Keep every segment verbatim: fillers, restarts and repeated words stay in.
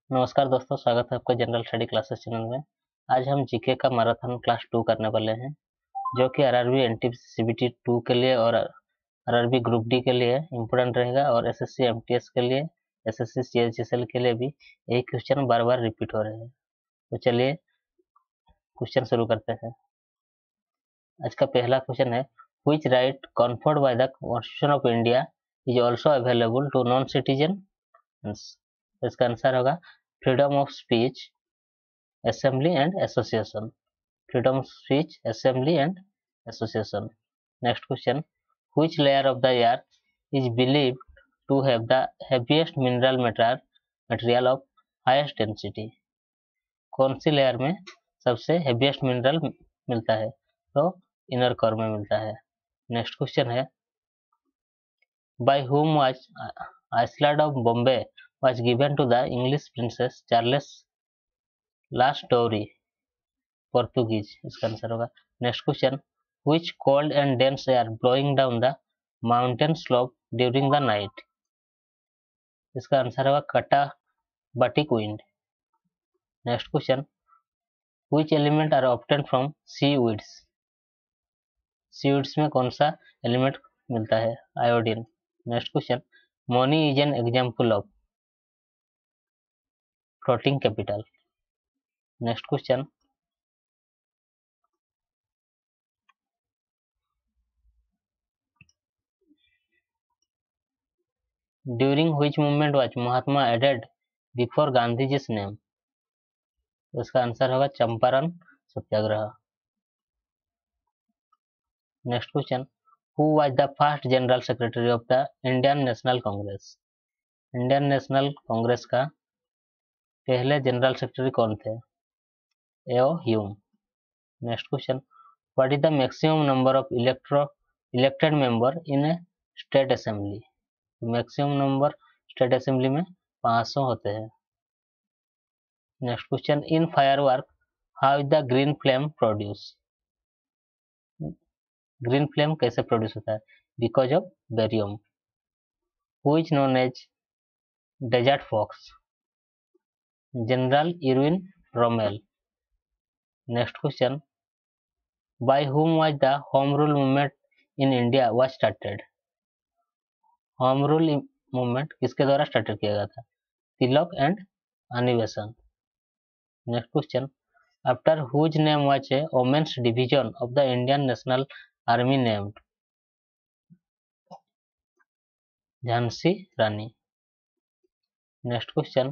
नमस्कार दोस्तों, स्वागत है आपका जनरल स्टडी क्लासेस चैनल में। आज हम जीके का मैराथन क्लास टू करने वाले हैं, जो कि आरआरबी एनटीपीसी टू के लिए और आरआरबी ग्रुप डी के लिए इम्पोर्टेंट रहेगा, और एसएससी एमटीएस के लिए, एसएससी सीएचएसएल के लिए भी यही क्वेश्चन बार बार रिपीट हो रहे हैं। तो चलिए क्वेश्चन शुरू करते हैं। आज का पहला क्वेश्चन है, which right conferred by the constitution of India is also available to non citizen. इसका आंसर होगा freedom of speech, assembly and association. Freedom of speech, assembly and association. Next question, which layer of the earth is believed to have the heaviest mineral matter material of highest density? कौन सी layer में सबसे heaviest mineral मिलता है? तो inner core में मिलता है। Next question है, by whom was Island of Bombay was given to the English princess Charles last dowry? Portuguese, इसका आंसर होगा। Next question, which cold and dense air blowing down the mountain slope during the night? इसका answer होगा katabatic wind. Next question, which element are obtained from seaweeds? Seaweeds में कौन सा element मिलता है? Iodine. Next question, money is an example of floating capital. Next question, during which movement was Mahatma added before Gandhiji's name? इसका answer होगा Champaran Satyagraha. Next question, who was the first general secretary of the Indian national Congress? Indian national Congress का पहले general secretary कौन थे? एओ Hume. Next question, what is the maximum number of electro elected member in A state assembly? Maximum number state assembly में पाँच सौ होते हैं। Next question, in firework how is the green flame produce? Green flame कैसे produce होता है? Because of barium. Who is known as desert fox? General Erwin Rommel. Next question, by whom was the home rule movement in India was started? Home rule movement किसके द्वारा started किया गया था? Tilak and Annie Besant. Next question, after whose name was a women's division of the Indian National Army named? Jhansi Rani. Next question,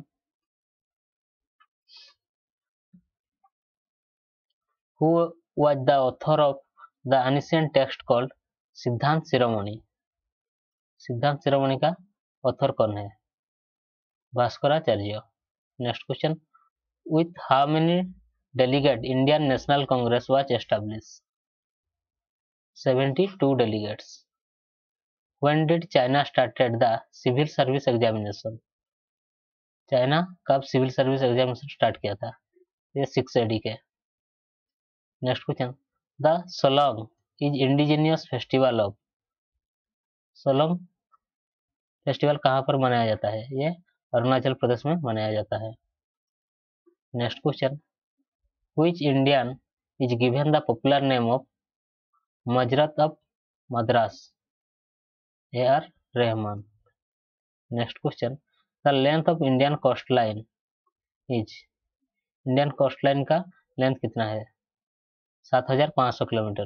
who was the author of the ancient text called सिद्धांत शिरोमणि? सिद्धांत शिरोमणि का author कौन है? Bhaskaracharya. Next question, with how many delegate Indian National Congress was established? seventy-two delegates. When did China started the civil service examination? China कब civil service examination start किया था? ये six AD के। Next question, the Solung is indigenous festival of? Solung festival कहाँ पर मनाया जाता है? ये अरुणाचल प्रदेश में मनाया जाता है। Next question, which Indian is given the popular name of Mozart of Madras? A R Rahman. Next question, the length of Indian coast line is? Indian coast line का लेंथ कितना है? सात हजार पाँच सौ kilometre.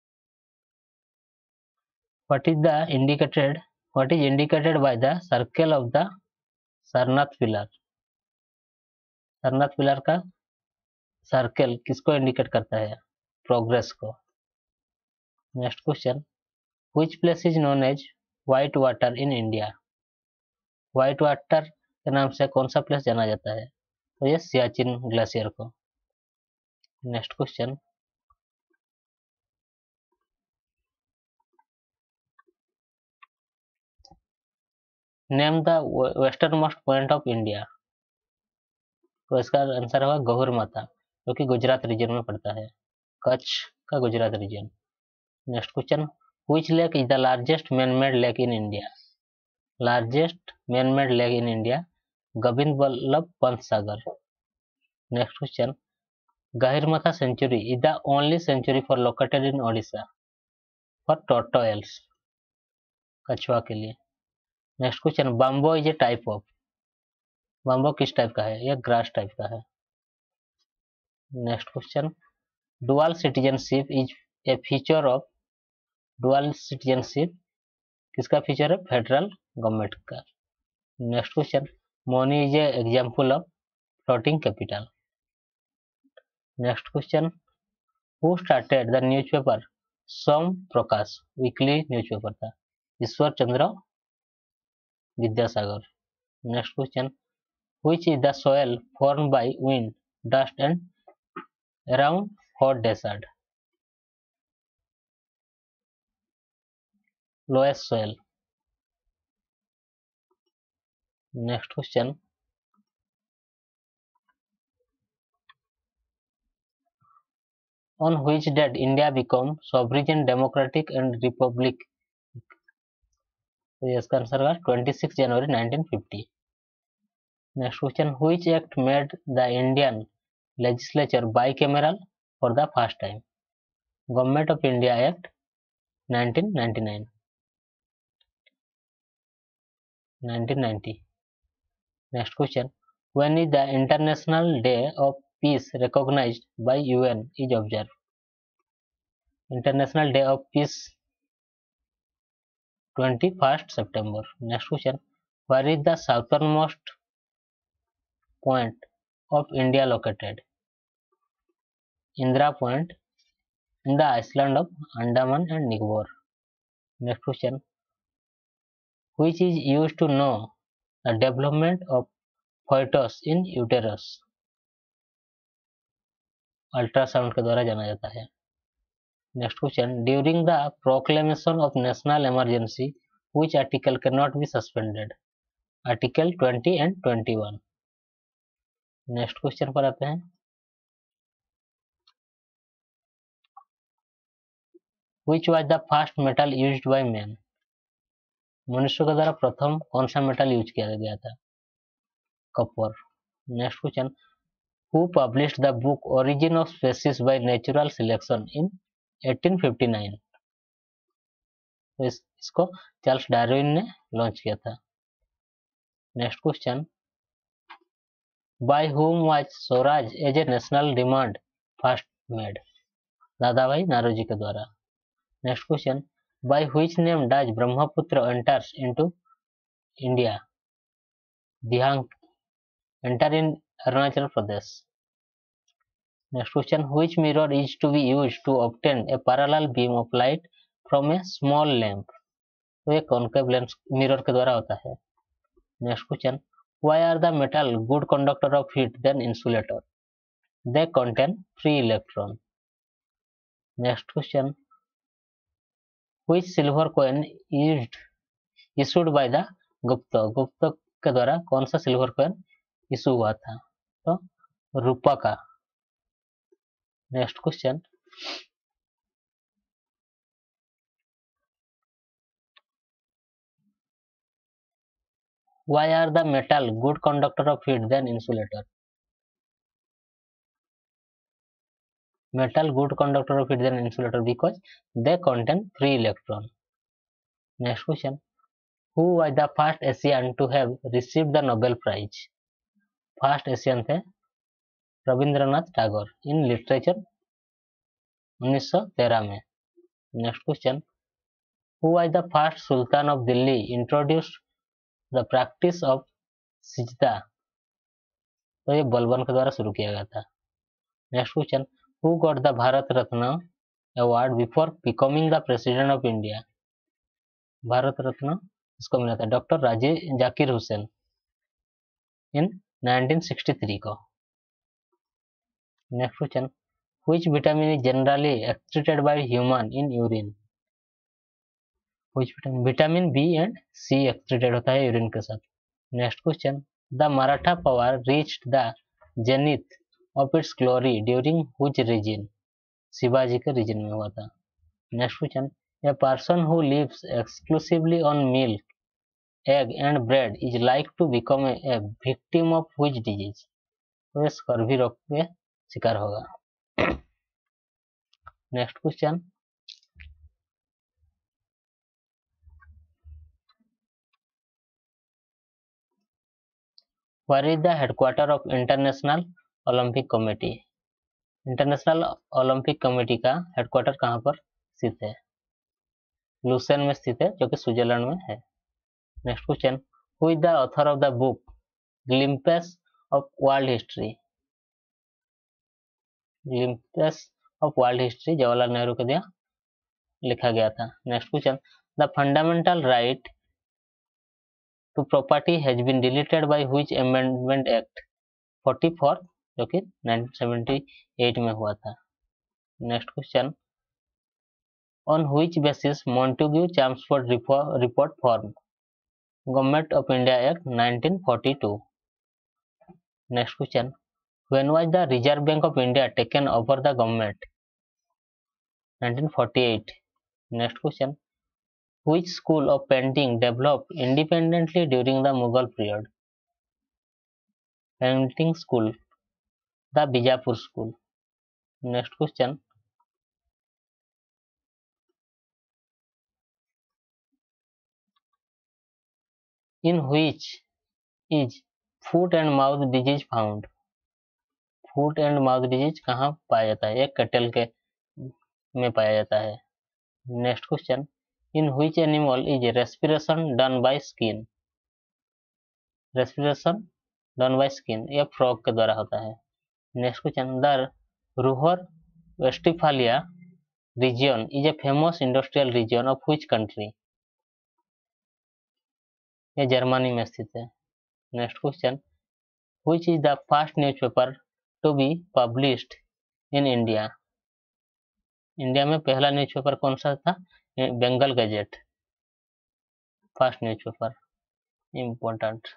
What is the indicated what is indicated by the circle of the Sarnath pillar? Sarnath pillar का circle किसको indicate करता है? प्रोग्रेस को। Next question, which place is known as white water in India? White water के नाम से कौन सा प्लेस जाना जाता है? तो ये सियाचिन ग्लेशियर को। Next question, name the western most point of India? तो इसका आंसर होगा गहुर माता, जो कि गुजरात रीजन में पड़ता है, कच्छ का Gujarat region. Next question, which lake is the largest man made lake in India? Largest man made lake in India Govind Ballabh Pant Sagar. Next question, Gahirmatha century is the only century for located in Odisha for tortoises, कछुआ के लिए। Next question, bamboo is a type of, bamboo किस type का है? यह grass type का है। Next question, dual citizenship is a feature of, dual citizenship किसका फीचर है? फेडरल गवर्नमेंट का। Next question, money is an example of floating capital. Next question, who started the newspaper Som Prakash, weekly newspaper था, Ishwar Chandra Vidyasagar. Next question, which is the soil form by wind, dust and around hot desert, loess soil. Next question, on which date India become sovereign, democratic and republic? तो इसका answer होगा छब्बीस जनवरी nineteen fifty. Next question, which act made the Indian legislature bicameral for the first time? Government of India act nineteen ninety nine, nineteen ninety. Next question, when is the International Day of Peace recognized by U N is observed? International day of peace twenty first सितंबर। Next question, where is the southern most point of India located? Indira point in the island of Andaman and Nicobar. Next question, which is used to know the development of fetus in uterus? Ultrasound के द्वारा जाना जाता है। Next question, during the proclamation of national emergency which article can not be suspended? Article twenty and twenty one. Next question पर आते हैं, which was the first metal used by man? मनुष्य के द्वारा प्रथम कौन सा मेटल यूज किया गया था? Copper. Next question, who published the book origin of species by natural selection in eighteen fifty nine? तो इस, इसको चार्ल्स डार्विन ने लॉन्च किया था। Next question, by whom was swaraj as a national demand first made? Dadabhai Naoroji के द्वारा। Next question, by which name does Brahmaputra enters into India? Dihang enter in Arunachal Pradesh. Next question, which mirror is to be used to obtain a parallel beam of light from a small lamp? तो ये concave lens mirror के द्वारा होता है। Next question, why are the metal good conductor of heat than insulator? They contain free electron. Next question, which silver coin is issued by the Gupta? Gupta के द्वारा कौन सा सिल्वर कॉइन इशू हुआ था? तो रुपा का। Next question, why are the metal good conductor of heat than insulator? Metal good conductor of heat than insulator because they contain free electron. Next question, who was the first Asian to have received the Nobel Prize? First Asian थे Rabindranath Tagore in literature उन्नीस सौ तेरह में। Next question, who was the first sultan of Delhi introduced the practice of sijda? तो ये बलबन के द्वारा शुरू किया गया था। Next question, who got the Bharat Ratna award before becoming the president of India? Bharat Ratna इसको मिला था डॉक्टर राजे Zakir Hussain in nineteen sixty three को। Next question, which vitamin is generally excreted by human in urine? which vitamin? Vitamin B and C excreted होता है urine के साथ। Next question, the Maratha power reached the zenith of its glory during which region? Shivaji के region में हुआ था। Next question, a person who lives exclusively on milk egg and bread is like to become a, a victim of which disease? तो ये scurvy रोग के शिकार होगा। Next question, Where is the headquarter of International Olympic Committee? International Olympic Committee का headquarter कहाँ पर स्थित है? लुसेन में स्थित है, जो कि स्विट्जरलैंड में है। Next question, who is the author of the book glimpse of world history? Glimpse of world history Jawaharlal Nehru के द्वारा लिखा गया था। Next question, the fundamental right to property has been deleted by which amendment act? Forty four, जो कि nineteen seventy eight में हुआ था। Next question, on which basis Montagu Chelmsford report form? Government of India act nineteen forty two. Next question, when was the Reserve Bank of India taken over the government? Nineteen forty eight. Next question, which school of painting developed independently during the Mughal period? Painting school, the Bijapur school. Next question, in which is foot and mouth disease found? Foot and mouth disease कहाँ पाया जाता है? एक कटल के में पाया जाता है। Next question, in which animal is respiration done by skin? respiration done by skin यह फ्रॉग के द्वारा होता है। Next question, the Ruhr Westphalia region is a famous industrial region of which country? यह जर्मनी में स्थित है। Next question, which is the first newspaper to be published in India? India में पहला न्यूज़पेपर कौन सा था? Bengal gazette, first newspaper, important.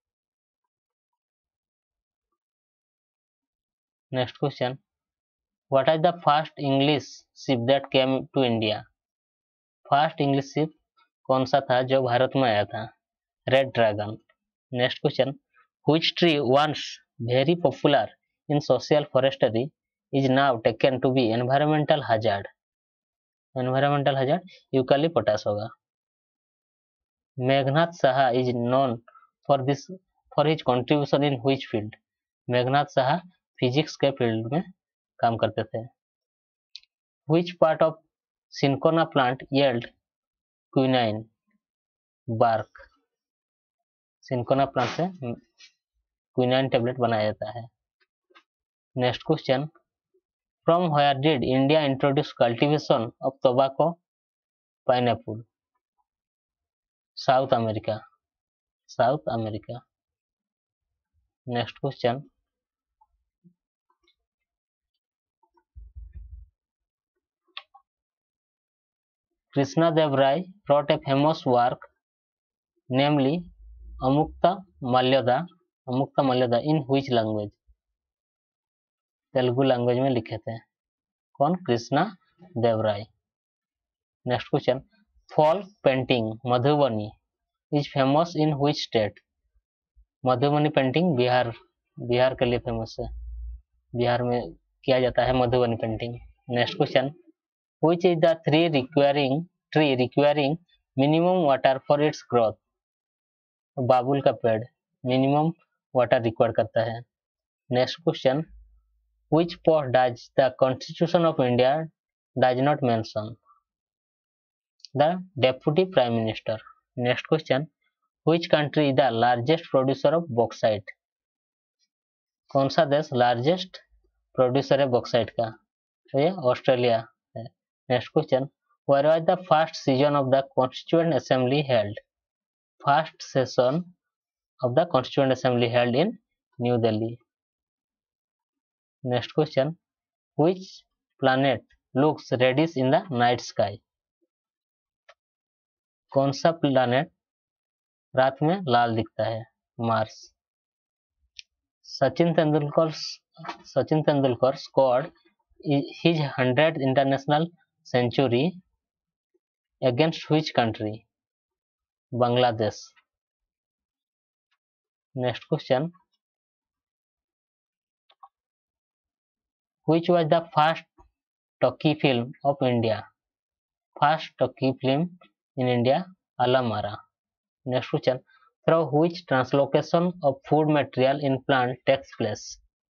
Next question, what is the first English ship that came to India? First English ship कौन सा था जो भारत में आया था? Red dragon. Next question, which tree once very popular in social forestry is now taken to be environmental hazard? Environmental hazard eucalyptus होगा। Meghnath Saha is known for this for his contribution in which field? Meghnath Saha physics के field में काम करते थे। Which part of cinchona plant yield quinine bark? Cinchona plant से quinine tablet बनाया जाता है। Next question, from where did India introduce cultivation of tobacco pineapple? South America, South America. Next question, Krishna Dev Rai wrote a famous work, namely Amukta Malyada, Amukta Malyada in which language? Telugu language में लिखे थे। कौन? Krishna Dev Rai. Next question, folk painting Madhubani is famous in which state? Madhubani painting Bihar, Bihar के लिए famous है, बिहार में किया जाता है मधुबनी पेंटिंग। नेक्स्ट question, which is the tree requiring tree requiring minimum water for its growth? बाबुल का पेड़ मिनिमम वाटर रिक्वायर करता है। Next question, which post does the Constitution of India does not mention? The Deputy Prime Minister. Next question, which country is the largest producer of bauxite? कौन सा देश largest producer है bauxite का? तो ये Australia है। Next question, where was the first session of the Constituent Assembly held? First session of the Constituent Assembly held in New Delhi. Next question, which planet looks reddish in the night sky? कौन सा planet रात में लाल दिखता है? Mars. Sachin Tendulkar Sachin Tendulkar scored his hundredth international century against which country? Bangladesh. Next question, which was the first talkie film of India? First talkie film in India, Alamara. Next question, through which translocation of food material in plant takes place?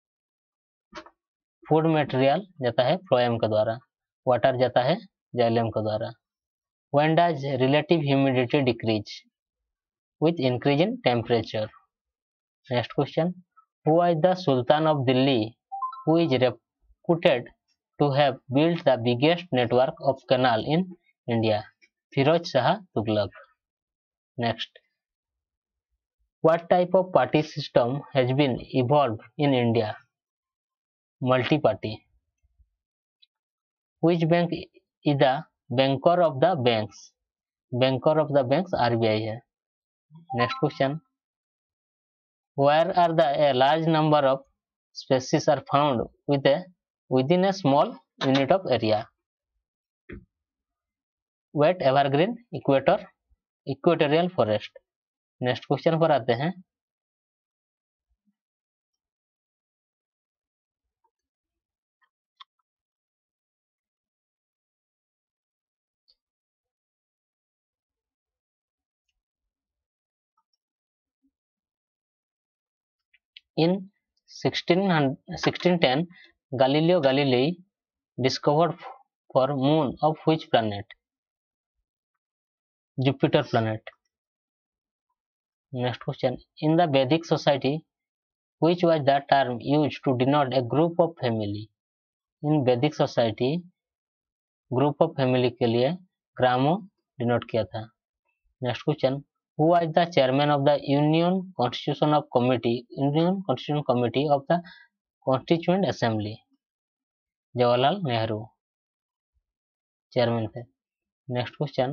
Food material जाता है phloem के द्वारा, water जाता है xylem के द्वारा. When does relative humidity decrease? With increase in temperature. Next question, who is the Sultan of Delhi who is reputed to have built the biggest network of canal in India? Firoz Shah Tughlaq. Next, what type of party system has been evolved in India? Multi-party. Which bank is the banker of the banks? Banker of the banks R B I है. Next question, where are the a large number of species are found with a within a small unit of area? Wet evergreen, equator, equatorial forest. Next question पर आते हैं. In sixteen ten, Galileo Galilei discovered for moon of which planet? Jupiter planet. Next question, in the Vedic society, which was the term used to denote a group of family? In Vedic society, group of family के लिए ग्रामो denote किया था. Next question, who was the chairman of the Union Constitution of Committee Union Constitution Committee of the Constituent Assembly? Jawaharlal Nehru chairman थे. Next question,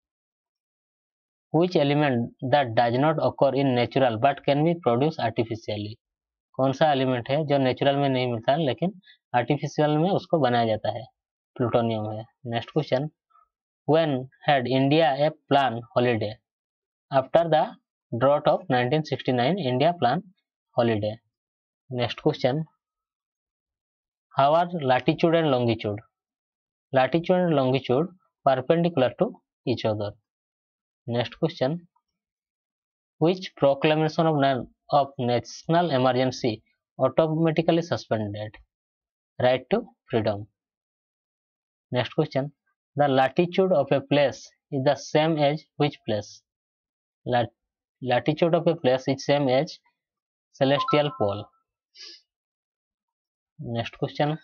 which element that does not occur in natural but can be produced artificially? कौन सा element है जो natural में नहीं मिलता लेकिन artificial में उसको बनाया जाता है? प्लूटोनियम है. Next question, when had India a plan holiday? After the drought of nineteen sixty-nine, India plan holiday. Next question, how are latitude and longitude? Latitude and longitude perpendicular to each other. Next question, which proclamation of, of national emergency automatically suspended? Right to freedom. Next question, the latitude of a place is the same as which place? Lat latitude of a place is same as celestial pole. Next question,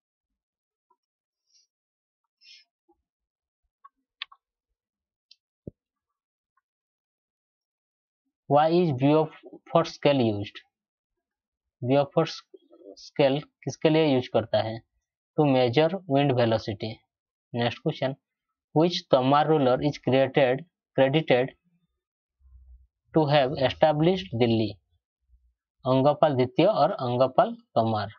why is Beaufort scale used? Beaufort scale किसके लिए use करता है? To measure wind velocity. Next question, which Tomar ruler is created credited to have established Delhi? अंगपाल द्वितीय और अंगपाल तोमार.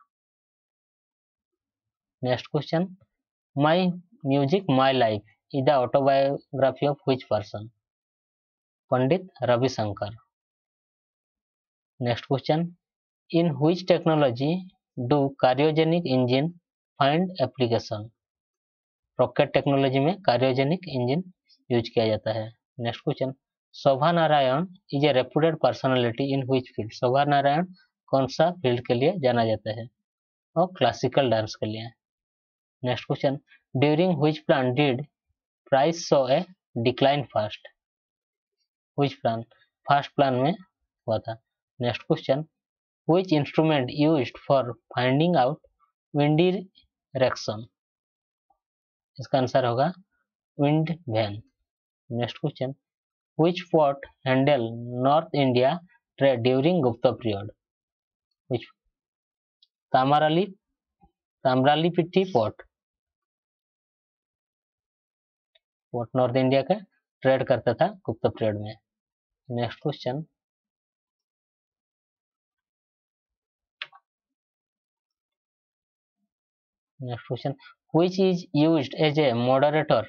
Next question, My Music My Life is the autobiography of which person? Pandit Ravi Shankar. Next question, in which technology do cryogenic engine find application? Rocket technology में cryogenic engine use किया जाता है. Next question, Shobha Narayan is a reputed personality in which field? Shobha Narayan कौन सा field के लिए जाना जाता है? और क्लासिकल डांस के लिए. Next question, during which plan did price show a decline fast? Which plan? First plan में हुआ था. Next question, which instrument used for finding out wind direction? इसका आंसर होगा wind vane. Next question, which port handled North India trade during Gupta period? Which? तामराली Tamralipti port port north India का trade करता था Gupta period में. Next question, next question, which is used as a moderator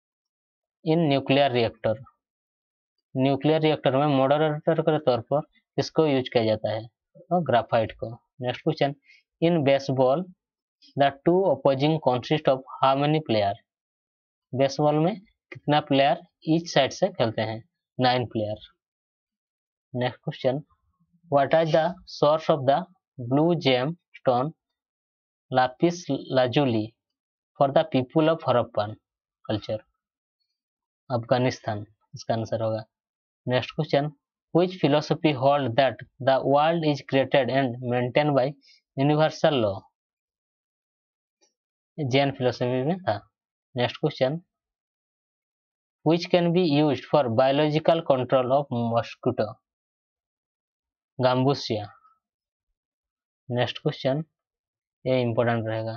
in nuclear reactor? Nuclear reactor में moderator के तौर पर किसको यूज किया जाता है? तो ग्राफाइट को। Next question, in baseball the two opposing consist of how many player? Baseball में कितना प्लेयर ईच साइड से खेलते हैं? Nine player. Next question, what is the source of the blue gem stone lapis lazuli for the people of Harappan culture? Afghanistan इसका answer होगा। Next question, which philosophy hold that the world is created and maintain by universal law? Jain philosophy में था। Next question, which can be used for biological control of mosquito? Gambusia. Next question, ये important रहेगा।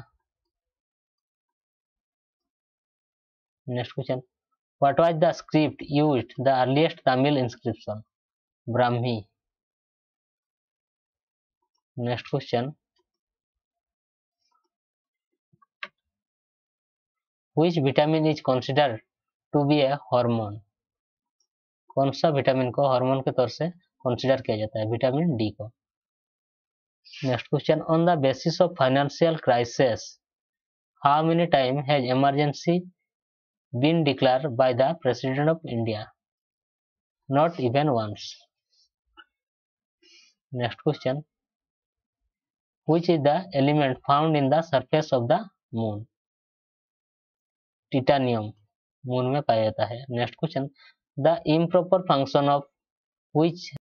Next question, what was the script used the earliest Tamil inscription? Brahmi. Next question, which vitamin is considered to be a hormone? कौन सा vitamin को hormone के तौर से consider किया जाता है? विटामिन डी को। Next question, on the basis of financial crisis how many time has emergency been declared by the president of India? Not even once. Next question, which is the element found in the surface of the moon? Titanium moon में पाया जाता है। Next question, the improper function of which